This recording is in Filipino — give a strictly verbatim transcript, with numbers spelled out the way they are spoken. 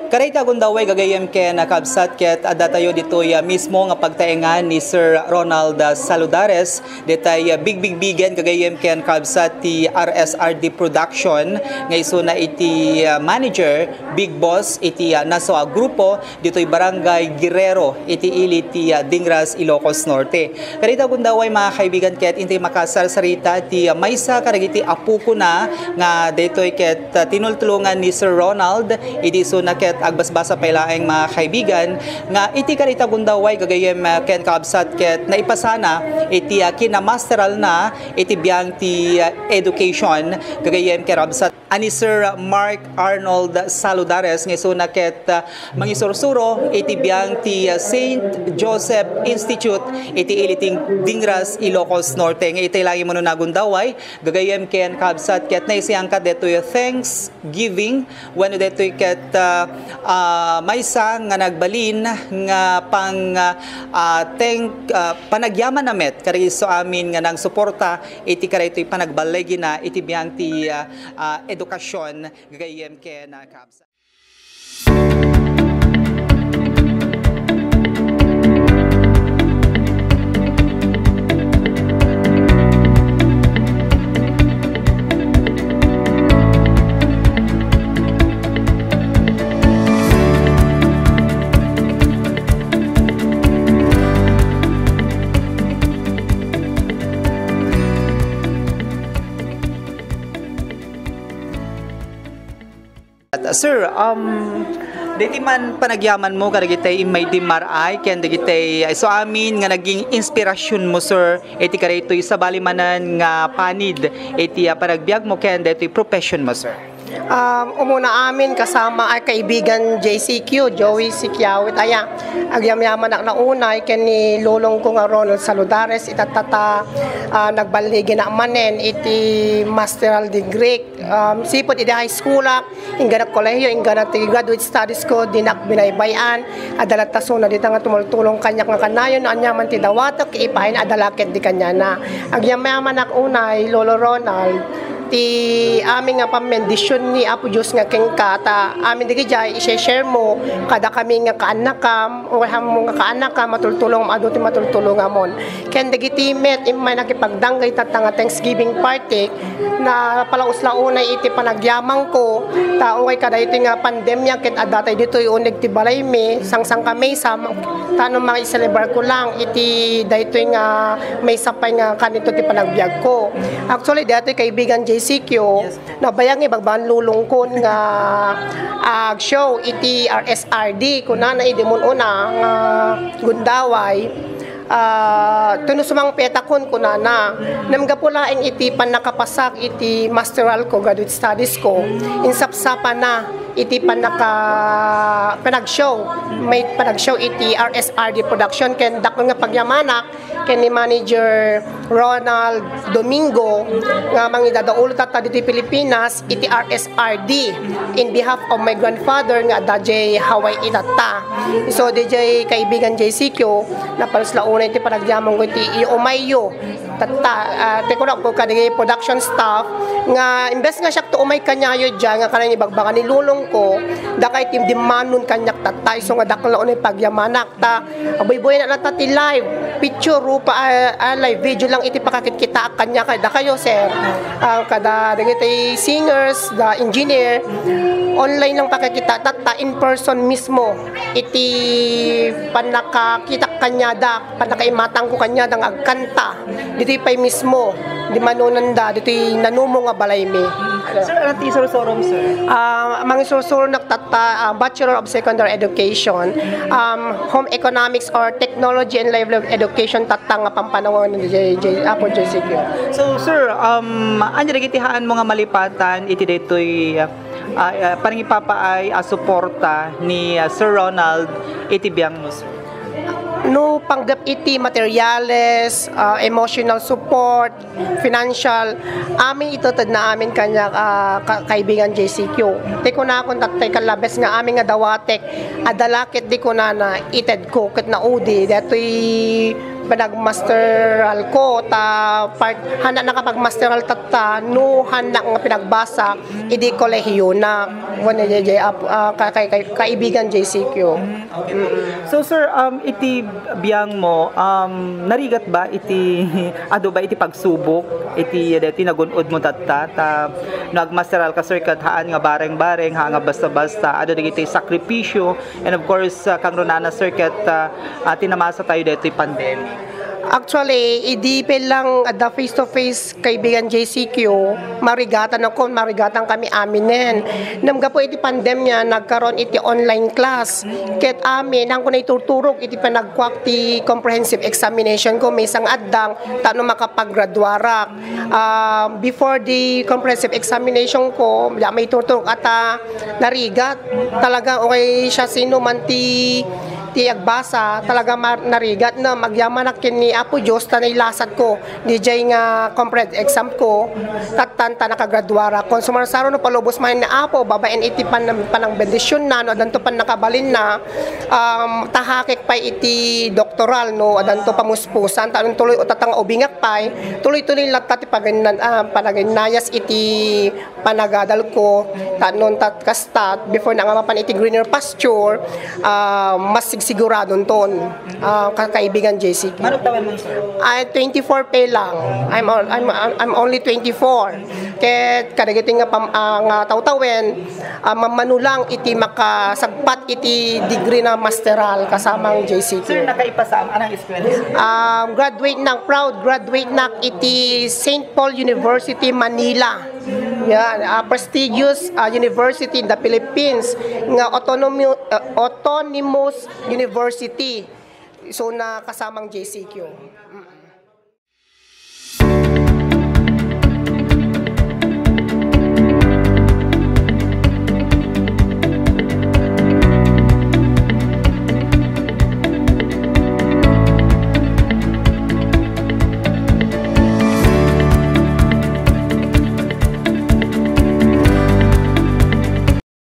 Karay tagon daway gagayem ken nakabsat ket adatayo ditoy uh, mismo nga pagtaengan ni Sir Ronald uh, Saludares detay uh, big big bigen gagayem ken kabsat ti R S R D production nga iso na iti uh, manager big boss iti uh, naso a grupo ditoy barangay Guerrero iti ili ti uh, Dingras, Ilocos Norte. Karay tagon daway mga kaibigan ket intay makasarsarita ti uh, maysa karagiti apu ko na nga ditoy ket uh, tinultulungan ni Sir Ronald idi so na ket agbasbasa pailaeng mga kaibigan nga iti karita gundaway gagayem uh, ken kabsat ket naipasana iti uh, kinamasteral na iti biyang ti uh, education gagayem kerabsat ani Sir Mark Arnold Saludares nga iso na ket uh, mangisursuro iti biyang ti uh, Saint Joseph Institute iti iliting Dingras, Ilocos Norte nga iti lagi mo na gundaway gagayem ken kabsat ket naisiyang kat detoy Thanksgiving when detoy ket uh, uh, maysa nga nagbalin nga pang uh, teng uh, panagyaman namet kariso amin nga nang suporta iti karaytoy panagbalegi na iti biyang ti uh, uh, edukasyon gagayem ken uh, kabsa. Sir, um, diti man panagyaman mo karagitay may dimaray ken dagitay so amin nga naging inspirasyon mo sir iti karaytoy sa balimanan nga panid iti uh, panagbiag mo ken ditoy profession mo sir. Um, umuna amin kasama ay kaibigan J C Q, Joey Sikyawit. Aya, agyamyaman na naunay ken ni lulong ko nga Ronald Saludares itatata uh, nagbaligi na manen iti masteral degree. Um, sipot iti high school inga na kolehiyo, inga na graduate studies ko dinak binaybayan adalat taso na dita nga tumultulong kanyak nga kanayon anyaman ti dawatok ipahin adalaket di kanya na. Agyamyaman na unay Lolo Ronald ti amin nga pamendisyon ni Apo Diyos nga keng kata amin digi jay i-share mo kada kami nga kaanakam o mo nga kaanakam matultulong adu ti matultulong amon ken dagiti met imay nakipagdanggay tata nga Thanksgiving party na palaus-launay iti panagyamang ko tao kay kada iti nga pandemya ket adatay ditoy unig ti balay mi sangsang kami sa tanong mga i-celebrate ko lang iti daytoy nga may sapay nga kanito ti panagbiag ko actually daytoy kaibigan J C Q na bayang ibagban lulungkon nga ag uh, show iti R S R D kuna na idimon una nga gundaway uh, tunusumang petakon kuna na namgapulaing iti pan nakapasak iti masteral ko graduate studies ko insapsapa na iti pan naka panag-show may panag-show iti R S R D production ken dakon nga pagyamanak ken ni manager Ronald Domingo nga mangidadaulo tata dito Pilipinas iti R S R D in behalf of my grandfather nga D J Hawaii itata so D J kaibigan J C Q na palaslaunay iti panagyamang ko iti iumayo tata uh, te ko na ko kadigay production staff nga imbes nga siya to umay kanyayo dyan nga kanang ibagbaga ni lulong ko dakay tim dimanon kanyak tata iso nga dakla unay pagyamanak ta aboy-boy na nata ti live picture rupa uh, uh, live video lang iti pakakit-kita kanya kay dakayo sir uh, kada dagiti singers the engineer online lang pakakita tata in person mismo iti panakakita kanya da panakaimatang ko kanya dang agkanta dito pay mismo di manunanda dito nanumo nga balay mi sir ano ti sorsorom sir uh, mga sorsor nagtata uh, Bachelor of Secondary Education um, Home Economics or Technology and Livelihood Education tatang nga pampanawon ni J J Apo J C Q. So sir um anya dagitihaan mo nga malipatan iti daytoy uh, uh, parang ipapaay uh, suporta ni uh, Sir Ronald iti biyang mo sir no panggap iti materials, uh, emotional support, financial amin itutod na amin kanya uh, ka kaibigan J C Q. Te ko na akong tatay kalabes nga amin nga dawatek adalakit di ko na na ited ko ket na udi datoy pinagmasteral ko ta part hana nakapagmasteral tata no hana nga pinagbasa idi kolehiyo na wala jay uh, kay, kay, kaibigan J C Q. Okay. So sir, um iti biyang mo um narigat ba iti ado ba iti pagsubok iti iti nagunod mo tatta ta nagmasteral ka sir kat haan nga bareng-bareng ha nga basta-basta ado digiti sakripisyo and of course uh, kang runana sir kat uh, uh, tinamasa tayo dito pandemic. Actually, idi pa lang at the face-to-face kaibigan J C Q, marigatan ako, marigatan kami aminen. Namga po iti pandemya, nagkaroon iti online class. Ket amin, ang ko na ituturok, iti pa nagkwak ti comprehensive examination ko, may isang addang, tano makapaggraduarak. Uh, before the comprehensive examination ko, may tuturok at uh, narigat. Talagang okay siya sino man ti ti agbasa talaga narigat na magyaman na kini Apo Diyos tanay lasat ko D J nga comprehensive exam ko tatanta nakagraduara consumer saro no palubos man na Apo babaen iti pan panang bendisyon na no adanto pan nakabalin na um, tahakik pa iti doktoral no adanto pamuspusan tanong tuloy utatang ubingak pay tuloy-tuloy latta ti paganan uh, panaginayas iti panagadal ko tanon tat kastat before na nga mapan iti greener pasture uh, mas siguradon ton uh, kakaibigan J C Q. Ano taon mo sir? Ay twenty-four pa lang. I'm I'm I'm only twenty-four. Ket kadagiti nga pam, uh, nga tawtawen uh, mamanulang iti makasagpat iti degree na masteral kasamang J C Q. Sir nakaipasa anang eskwela? Um, graduate ng proud graduate na iti Saint Paul University Manila. Yan, uh, prestigious uh, university in the Philippines nga autonomous uh, autonomous university. So na kasamang J C Q. Mm.